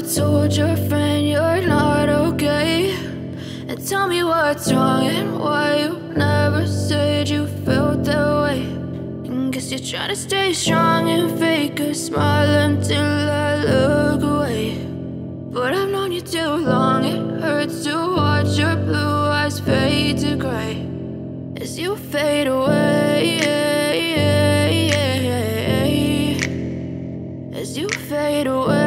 told your friend you're not okay, and tell me what's wrong and why you never said you felt that way. And guess you're trying to stay strong and fake a smile until I look away. But I've known you too long, it hurts to watch your blue eyes fade to gray as you fade away, as you fade away.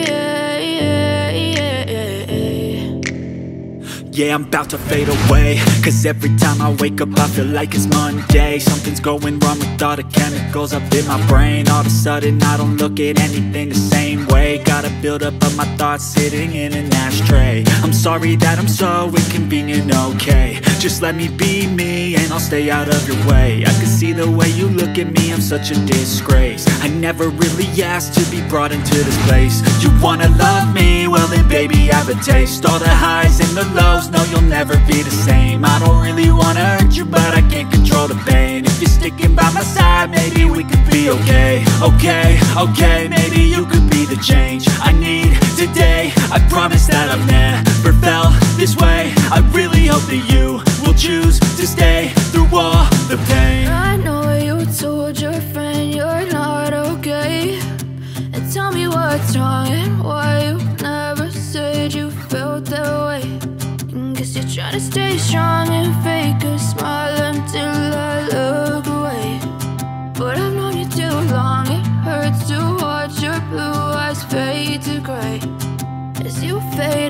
Yeah, I'm about to fade away, cause every time I wake up I feel like it's Monday. Something's going wrong with all the chemicals up in my brain. All of a sudden I don't look at anything the same way. Gotta build up of my thoughts sitting in an ashtray. I'm sorry that I'm so inconvenient, okay. Just let me be me and I'll stay out of your way. I can see the way you look at me, I'm such a disgrace. I never really asked to be brought into this place. You wanna love me? Well then baby, have a taste. All the highs and the lows, no, you'll never be the same. I don't really wanna hurt you, but I can't control the pain. If you're sticking by my side, maybe we could be okay. Okay, maybe you could be the change I need today. I promise that I've never felt this way. I really hope that you will choose to stay through all the pain. I know you told your friend you're not okay, and tell me what's wrong and why you never said you felt that way. Guess you're trying to stay strong and fake a smile until I look away. But I've known you too long, it hurts to watch your blue eyes fade to gray as you fade